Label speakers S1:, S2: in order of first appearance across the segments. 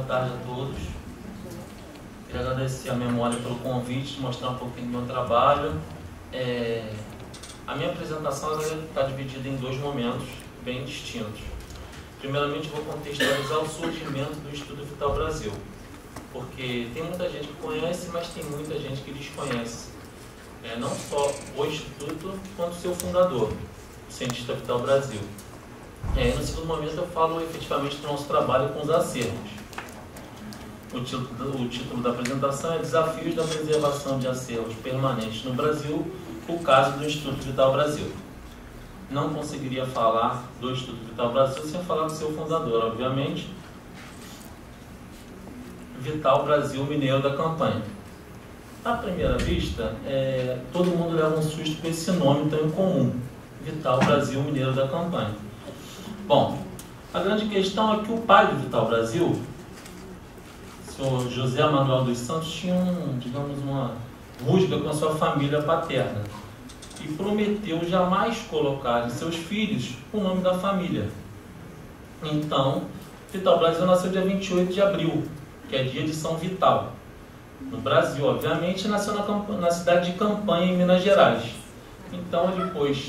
S1: tarde a todos. Queria agradecer a Memória pelo convite, mostrar um pouquinho do meu trabalho. A minha apresentação está dividida em dois momentos bem distintos. Primeiramente, vou contextualizar o surgimento do Instituto Vital Brasil, porque tem muita gente que conhece, mas tem muita gente que desconhece. Não só o Instituto, quanto seu fundador, o cientista Vital Brasil. No segundo momento, eu falo efetivamente do nosso trabalho com os acervos. O título da apresentação é Desafios da Preservação de Acervos Permanentes no Brasil, o caso do Instituto Vital Brasil. Não conseguiria falar do Instituto Vital Brasil sem falar do seu fundador, obviamente, Vital Brasil Mineiro da Campanha. À primeira vista, todo mundo leva um susto com esse nome tão incomum, Vital Brasil Mineiro da Campanha. Bom, a grande questão é que o pai do Vital Brasil, o senhor José Manuel dos Santos, tinha uma rusga com a sua família paterna e prometeu jamais colocar em seus filhos o nome da família. Então, Vital Brasil nasceu dia 28 de abril, que é dia de São Vital. No Brasil, obviamente, nasceu na cidade de Campanha, em Minas Gerais. Então, ele pôs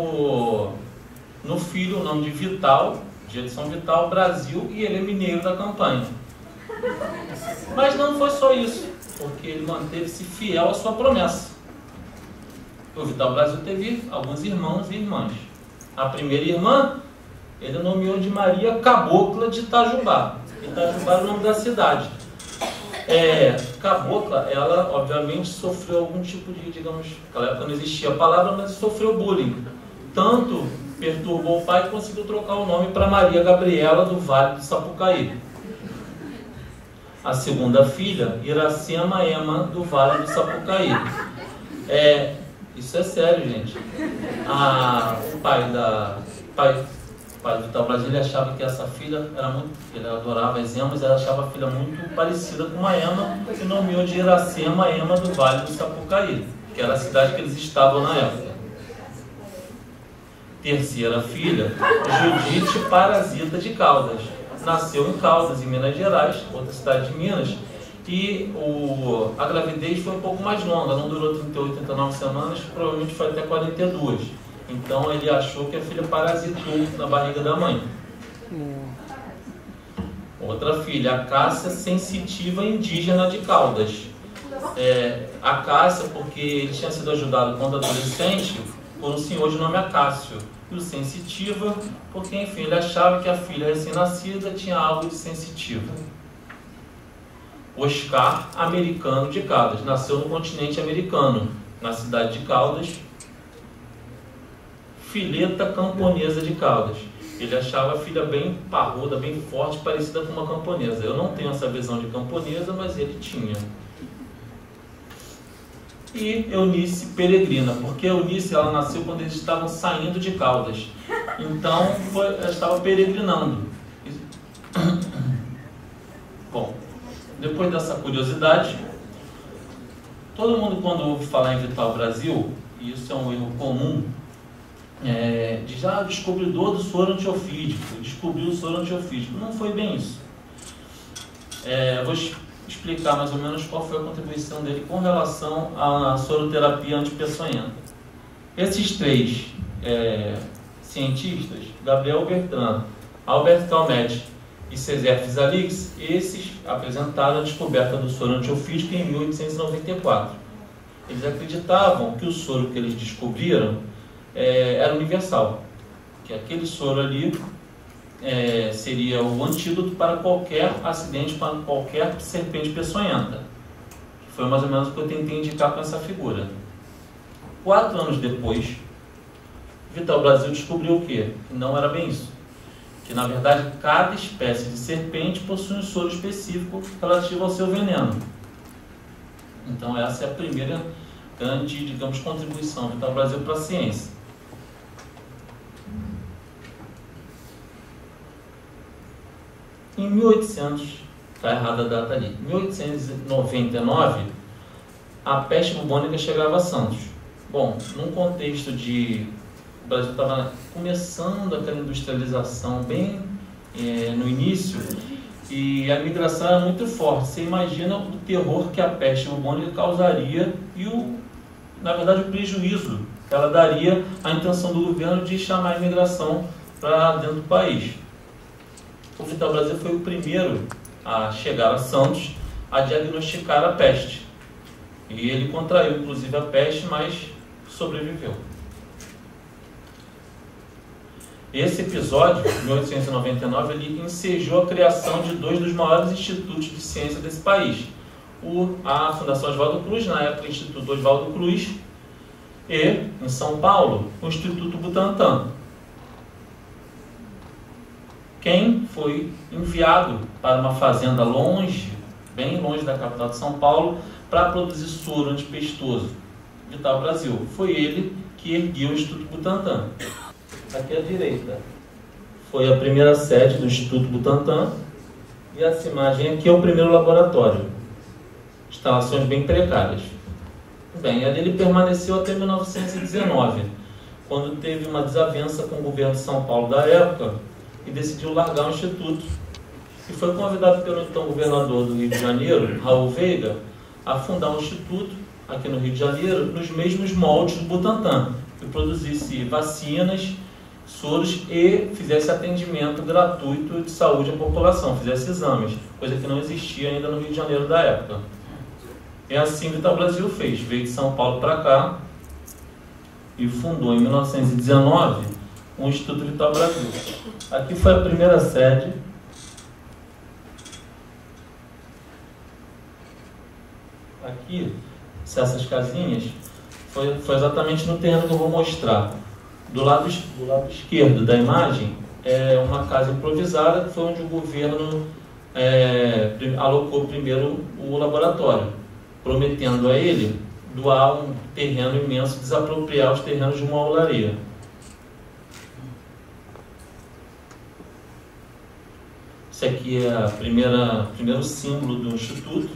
S1: no filho o nome de Vital, dia de São Vital, Brasil, e ele é mineiro da Campanha. Mas não foi só isso, porque ele manteve-se fiel à sua promessa. O Vital Brasil teve alguns irmãos e irmãs. A primeira irmã, ele nomeou de Maria Cabocla de Itajubá. Itajubá é o nome da cidade. Cabocla, ela obviamente sofreu algum tipo de, naquela época não existia a palavra, mas sofreu bullying. Tanto perturbou o pai que conseguiu trocar o nome para Maria Gabriela do Vale do Sapucaí. A segunda filha, Iracema Ema do Vale do Sapucaí. Isso é sério, gente. O pai do Vital Brasil, ele achava que essa filha ele adorava as emas, ele achava a filha muito parecida com uma ema e nomeou de Iracema Ema do Vale do Sapucaí, que era a cidade que eles estavam na época. Terceira filha, Judite Parasita de Caldas. Nasceu em Caldas, em Minas Gerais, outra cidade de Minas, e a gravidez foi um pouco mais longa, não durou 38, 39 semanas, provavelmente foi até 42. Então ele achou que a filha parasitou na barriga da mãe. Outra filha, a Cássia Sensitiva Indígena de Caldas. A Cássia, porque ele tinha sido ajudado quando adolescente por um senhor de nome Acácio. E o Sensitiva, porque enfim, ele achava que a filha recém-nascida tinha algo de sensitiva. Oscar Americano de Caldas, nasceu no continente americano, na cidade de Caldas. Fileta Camponesa de Caldas. Ele achava a filha bem parruda, bem forte, parecida com uma camponesa. Eu não tenho essa visão de camponesa, mas ele tinha. E Eunice Peregrina, porque Eunice ela nasceu quando eles estavam saindo de Caldas. Então, ela estava peregrinando. Bom, depois dessa curiosidade, todo mundo quando ouve falar em Vital Brasil, e isso é um erro comum, diz, descobridor do soro antiofídico, descobriu o soro antiofídico. Não foi bem isso. Vou explicar mais ou menos qual foi a contribuição dele com relação à soroterapia antipeçonhenta. Esses três cientistas, Gabriel Bertrand, Albert Calmette e César Physalis, esses apresentaram a descoberta do soro antiofídico em 1894. Eles acreditavam que o soro que eles descobriram era universal, que aquele soro ali seria o antídoto para qualquer acidente, para qualquer serpente peçonhenta. Foi mais ou menos o que eu tentei indicar com essa figura. 4 anos depois, Vital Brasil descobriu o quê? Que não era bem isso. Que na verdade cada espécie de serpente possui um soro específico relativo ao seu veneno. Então essa é a primeira grande, contribuição do Vital Brasil para a ciência. Em 1800, está errada a data ali, 1899, a peste bubônica chegava a Santos. Bom, num contexto de... O Brasil estava começando aquela industrialização bem no início, E a migração era muito forte. Você imagina o terror que a peste bubônica causaria e, na verdade, o prejuízo que ela daria à intenção do governo de chamar a imigração para dentro do país. O Vital Brasil foi o primeiro a chegar a Santos a diagnosticar a peste. E ele contraiu, inclusive, a peste, mas sobreviveu. Esse episódio, em 1899, ele ensejou a criação de dois dos maiores institutos de ciência desse país. A Fundação Oswaldo Cruz, na época o Instituto Oswaldo Cruz, e, em São Paulo, o Instituto Butantan. Quem foi enviado para uma fazenda longe, bem longe da capital de São Paulo, para produzir soro antipestoso, Vital Brasil. Foi ele que ergueu o Instituto Butantan. Aqui à direita foi a primeira sede do Instituto Butantan e essa imagem aqui é o primeiro laboratório. Instalações bem precárias. Bem, ali ele permaneceu até 1919, quando teve uma desavença com o governo de São Paulo da época e decidiu largar o Instituto. E foi convidado pelo então governador do Rio de Janeiro, Raul Veiga, a fundar um instituto aqui no Rio de Janeiro, nos mesmos moldes do Butantan, que produzisse vacinas, soros e fizesse atendimento gratuito de saúde à população, fizesse exames, coisa que não existia ainda no Rio de Janeiro da época. E assim o Vital Brasil fez, veio de São Paulo para cá e fundou em 1919 o Instituto Vital Brasil. Aqui foi a primeira sede. Aqui, essas casinhas, foi exatamente no terreno que eu vou mostrar. Do lado esquerdo da imagem é uma casa improvisada, que foi onde o governo alocou primeiro o laboratório, prometendo a ele doar um terreno imenso, desapropriar os terrenos de uma olaria. Esse aqui é o primeiro símbolo do Instituto.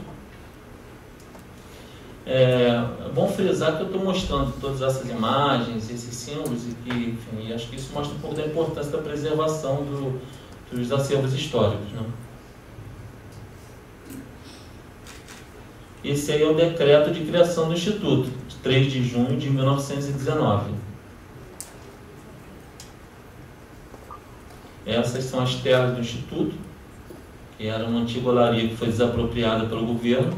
S1: É bom frisar que eu estou mostrando todas essas imagens, esses símbolos, e que, enfim, acho que isso mostra um pouco da importância da preservação dos acervos históricos, né? Esse aí é o decreto de criação do Instituto, de 3 de junho de 1919. Essas são as terras do Instituto, que era uma antiga olaria que foi desapropriada pelo governo.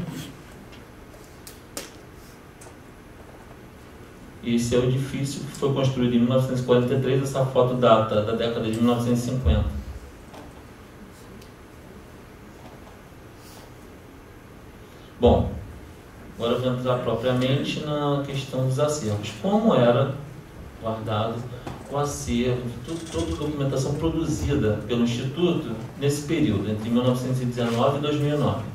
S1: Esse é o edifício que foi construído em 1943, essa foto data da década de 1950. Bom, agora eu vou entrar propriamente na questão dos acervos. Como era guardado o acervo, toda a documentação produzida pelo Instituto nesse período, entre 1919 e 2009.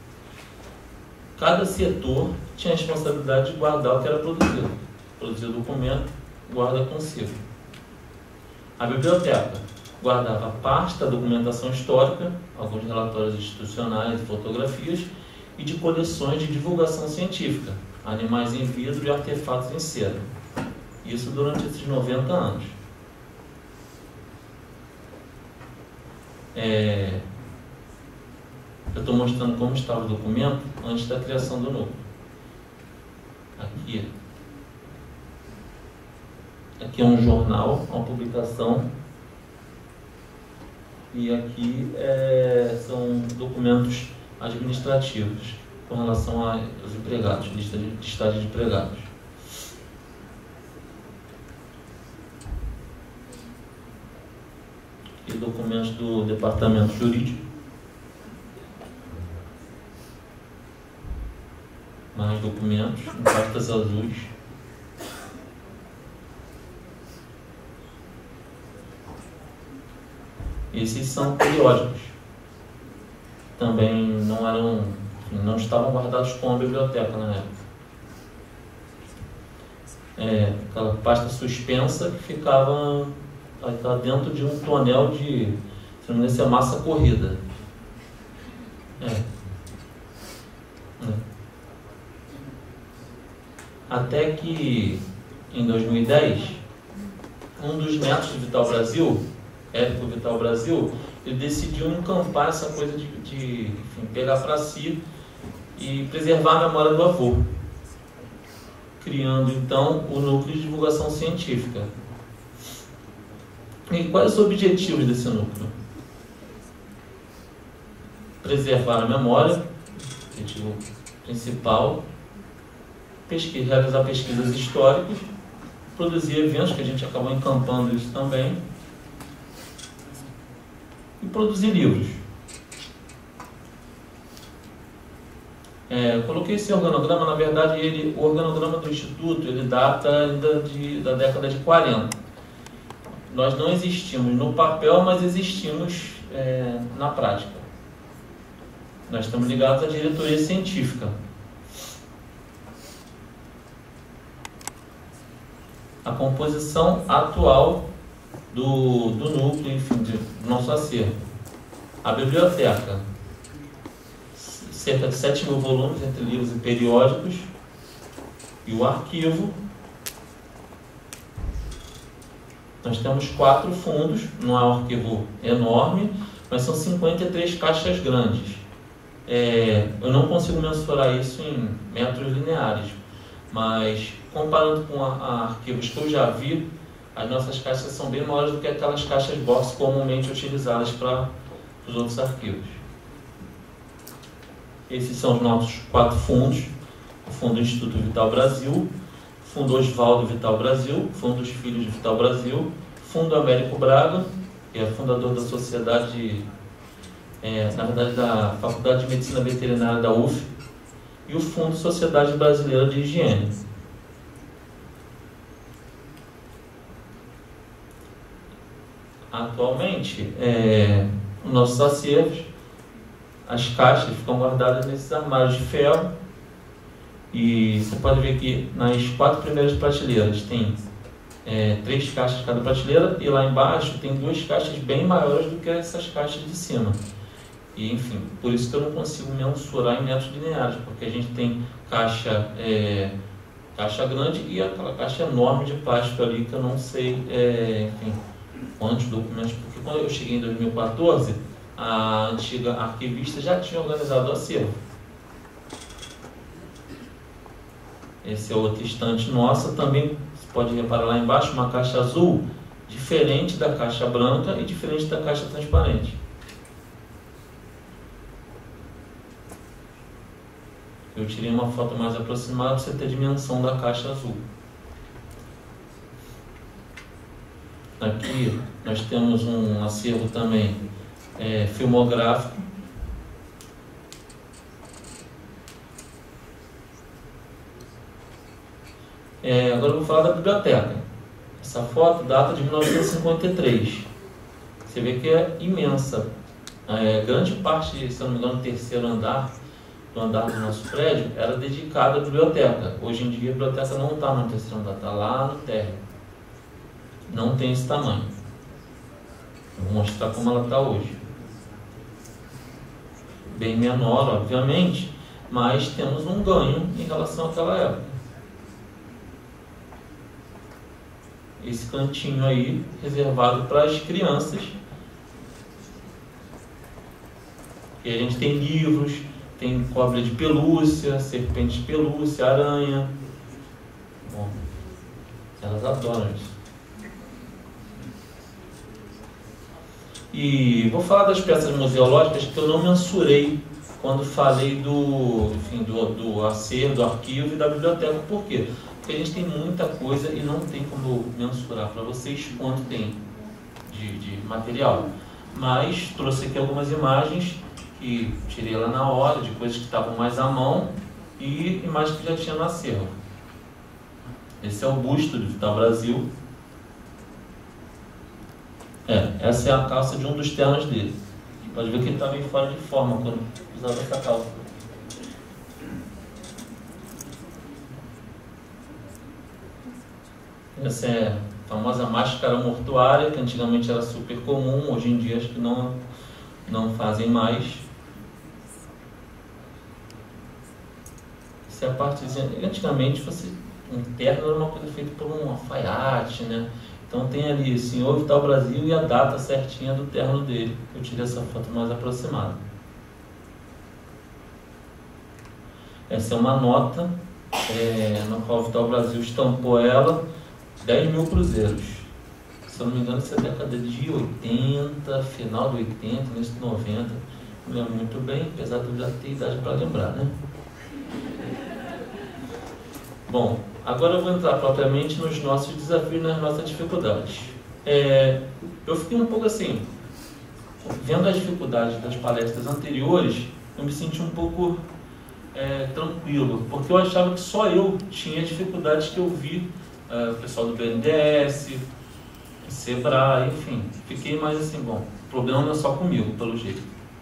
S1: Cada setor tinha a responsabilidade de guardar o que era produzido. Produzir o documento, guarda consigo. A biblioteca guardava parte da documentação histórica, alguns relatórios institucionais e fotografias, e de coleções de divulgação científica, animais em vidro e artefatos em cera. Isso durante esses 90 anos. Eu estou mostrando como estava o documento antes da criação do núcleo. Aqui é um jornal, uma publicação, e aqui são documentos administrativos com relação aos empregados, lista de estágio de empregados. E documentos do departamento jurídico. Mais documentos em pastas azuis. Esses são periódicos. Também não estavam guardados com a biblioteca na época. Aquela pasta suspensa que ficava dentro de um tonel de, se não me engano, massa corrida. Até que, em 2010, um dos netos do Vital Brasil, Érico Vital Brasil, ele decidiu encampar essa coisa de enfim, pegar para si e preservar a memória do avô, criando então o núcleo de divulgação científica. E quais os objetivos desse núcleo? Preservar a memória, objetivo principal, realizar pesquisas históricas, produzir eventos, que a gente acabou encampando isso também, e produzir livros. Eu coloquei esse organograma, na verdade, o organograma do Instituto, ele data ainda da década de 40. Nós não existimos no papel, mas existimos na prática. Nós estamos ligados à diretoria científica. A composição atual do núcleo, enfim, do nosso acervo. A biblioteca, cerca de 7.000 volumes entre livros e periódicos, e o arquivo. Nós temos 4 fundos, não é um arquivo enorme, mas são 53 caixas grandes. Eu não consigo mensurar isso em metros lineares, mas comparando com arquivos que eu já vi, as nossas caixas são bem maiores do que aquelas caixas box comumente utilizadas para os outros arquivos. Esses são os nossos 4 fundos: o Fundo do Instituto Vital Brasil, o Fundo Oswaldo Vital Brasil, Fundo dos Filhos de Vital Brasil, Fundo Américo Braga, que é fundador da sociedade, na verdade, da Faculdade de Medicina Veterinária da UF, e o Fundo Sociedade Brasileira de Higiene. Atualmente, nossos acervos, as caixas ficam guardadas nesses armários de ferro, e você pode ver que nas 4 primeiras prateleiras tem 3 caixas cada prateleira, e lá embaixo tem 2 caixas bem maiores do que essas caixas de cima. E, enfim, por isso que eu não consigo mensurar em metros lineares, porque a gente tem caixa grande e aquela caixa enorme de plástico ali, que eu não sei, enfim, quantos documentos, porque quando eu cheguei em 2014, a antiga arquivista já tinha organizado o acervo. Esse é outro estante nossa, também você pode reparar lá embaixo, uma caixa azul, diferente da caixa branca e diferente da caixa transparente. Eu tirei uma foto mais aproximada para você ter a dimensão da caixa azul. Aqui nós temos um acervo também filmográfico. Agora eu vou falar da biblioteca. Essa foto data de 1953. Você vê que é imensa. Grande parte, se eu não me engano, do terceiro andar, do andar do nosso prédio, era dedicada à biblioteca. Hoje em dia a biblioteca não está no terceiro andar, está lá no térreo. Não tem esse tamanho. Eu vou mostrar como ela está hoje. Bem menor, obviamente, mas temos um ganho em relação àquela época. Esse cantinho aí, reservado para as crianças. E a gente tem livros, tem cobra de pelúcia, serpente de pelúcia, aranha. Bom, elas adoram isso. E vou falar das peças museológicas que eu não mensurei quando falei do acervo, do arquivo e da biblioteca. Por quê? Porque a gente tem muita coisa e não tem como mensurar para vocês quanto tem de material. Mas trouxe aqui algumas imagens que tirei lá na hora, de coisas que estavam mais à mão e imagens que já tinha no acervo. Esse é o busto do Vital Brasil. Essa é a calça de um dos ternos dele. Pode ver que ele está meio fora de forma quando usava essa calça. Essa é a famosa máscara mortuária, que antigamente era super comum, hoje em dia acho que não fazem mais. Essa é a partezinha. Antigamente um terno era uma coisa feita por um alfaiate, né? Então tem ali Senhor Vital Brasil e a data certinha do término dele. Eu tirei essa foto mais aproximada. Essa é uma nota na qual o Vital Brasil estampou ela, 10 mil cruzeiros. Se eu não me engano, essa é a década de 80, final de 80, início de 90. Não lembro muito bem, apesar de eu já ter idade para lembrar, né? Bom, agora eu vou entrar propriamente nos nossos desafios, nas nossas dificuldades. Eu fiquei um pouco assim, vendo as dificuldades das palestras anteriores, eu me senti um pouco tranquilo, porque eu achava que só eu tinha dificuldades que eu vi o pessoal do BNDES, Sebrae, enfim. Fiquei mais assim, bom, o problema não é só comigo, pelo jeito.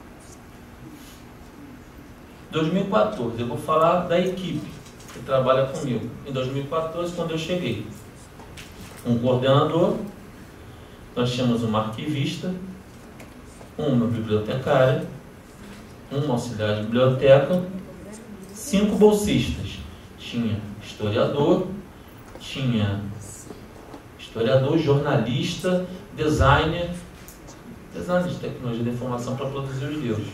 S1: 2014, eu vou falar da equipe que trabalha comigo. Em 2014, quando eu cheguei, um coordenador, nós tínhamos uma arquivista, uma bibliotecária, um auxiliar de biblioteca, 5 bolsistas. Tinha historiador, jornalista, designer de tecnologia da informação para produzir os livros.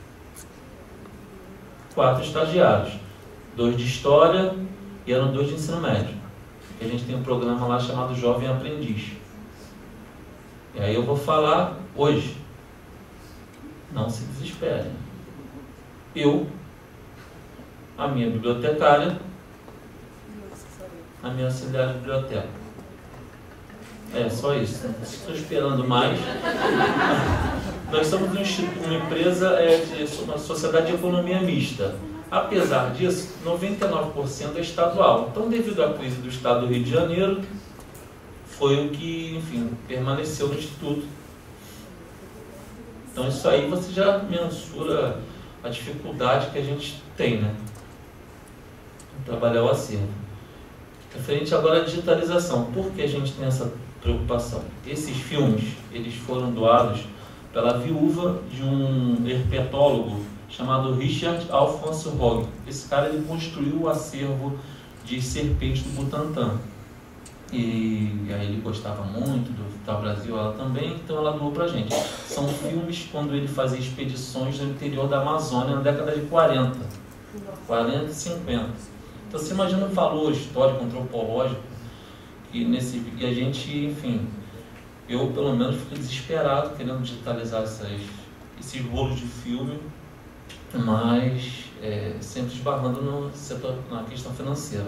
S1: 4 estagiários, 2 de história e eram 2 de ensino médio. A gente tem um programa lá chamado Jovem Aprendiz. E aí eu vou falar hoje. Não se desesperem. Eu, a minha bibliotecária, a minha auxiliar de biblioteca. Só isso. Não estou esperando mais. Nós somos uma empresa, uma sociedade de economia mista. Apesar disso, 99% é estadual. Então, devido à crise do estado do Rio de Janeiro, foi o que, enfim, permaneceu no Instituto. Então, isso aí você já mensura a dificuldade que a gente tem, né? Em trabalhar o acervo. Referente agora à digitalização, por que a gente tem essa preocupação? Esses filmes, eles foram doados pela viúva de um herpetólogo chamado Richard Alphonse Hogg. Esse cara, ele construiu o acervo de serpentes do Butantan. E aí ele gostava muito do Vital Brasil, ela também, então ela doou pra gente. São filmes quando ele fazia expedições no interior da Amazônia na década de 40 e 50. Então você imagina um valor histórico, antropológico, e a gente, enfim, eu pelo menos fico desesperado querendo digitalizar esses rolos de filme, mas sempre esbarrando no setor, na questão financeira.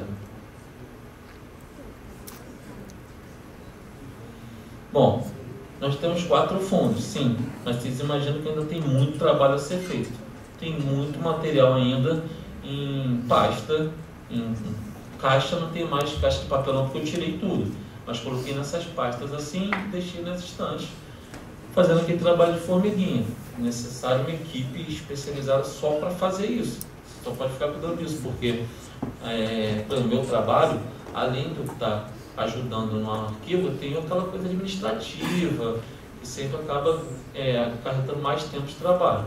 S1: Bom, nós temos 4 fundos, sim, mas vocês imaginam que ainda tem muito trabalho a ser feito. Tem muito material ainda em pasta, em caixa, não tem mais caixa de papelão porque eu tirei tudo. Mas coloquei nessas pastas assim e deixei nas estantes, fazendo aquele trabalho de formiguinha. É necessário uma equipe especializada só para fazer isso. Só pode ficar cuidando disso, porque pelo meu trabalho, além de eu estar ajudando no arquivo, eu tenho aquela coisa administrativa, que sempre acaba acarretando mais tempo de trabalho.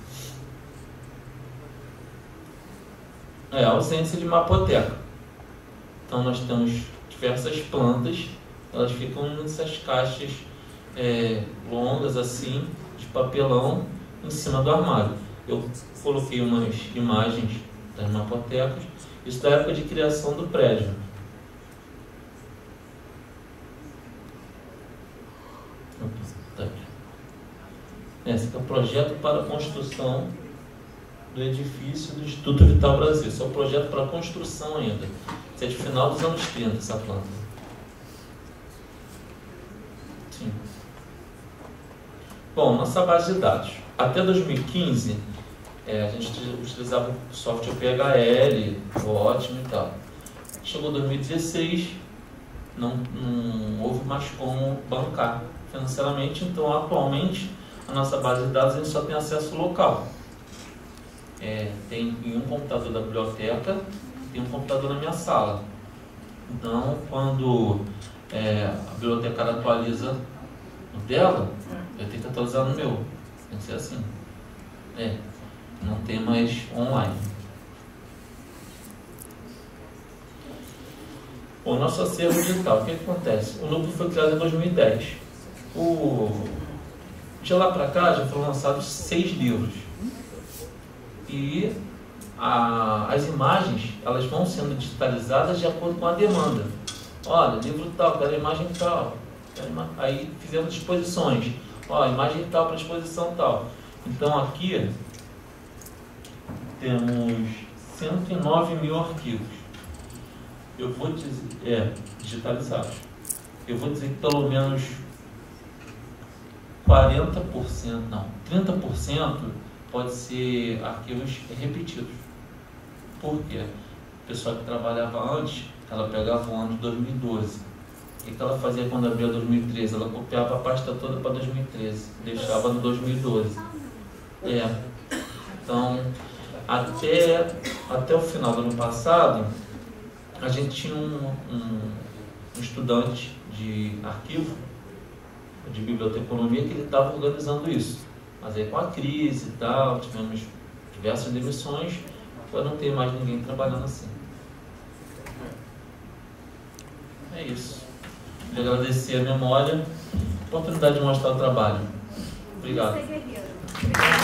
S1: A ausência de mapoteca. Então nós temos diversas plantas, elas ficam nessas caixas longas assim, de papelão, em cima do armário. Eu coloquei umas imagens das mapotecas, isso da época de criação do prédio. Esse aqui é o projeto para a construção do edifício do Instituto Vital Brasil. Esse é o projeto para a construção ainda. Isso é de final dos anos 30, essa planta. Sim. Bom, nossa base de dados. Até 2015, a gente utilizava o software PHL, ótimo e tal. Chegou 2016, não houve mais como bancar financeiramente, então atualmente a nossa base de dados a gente só tem acesso local. Tem em um computador da biblioteca, tem um computador na minha sala. Então, quando a bibliotecária atualiza no dela, eu tenho que atualizar no meu. Tem que ser assim. Não tem mais online. O nosso acervo digital, o que acontece? O núcleo foi criado em 2010. De lá para cá já foram lançados 6 livros. E as imagens, elas vão sendo digitalizadas de acordo com a demanda. Olha, livro tal, quero imagem tal. Aí fizemos exposições. Olha, imagem tal para exposição tal. Então aqui temos 109 mil arquivos. Eu vou dizer, digitalizados. Eu vou dizer que pelo menos 40%, não, 30% pode ser arquivos repetidos. Por quê? A pessoa que trabalhava antes, ela pegava o ano de 2012. O que ela fazia quando abria 2013? Ela copiava a pasta toda para 2013, deixava no 2012. Então, até o final do ano passado, a gente tinha um estudante de arquivo, de biblioteconomia, que ele estava organizando isso. Mas aí com a crise e tal, tivemos diversas demissões, para não ter mais ninguém trabalhando assim. É isso. Queria agradecer a memória, a oportunidade de mostrar o trabalho. Obrigado.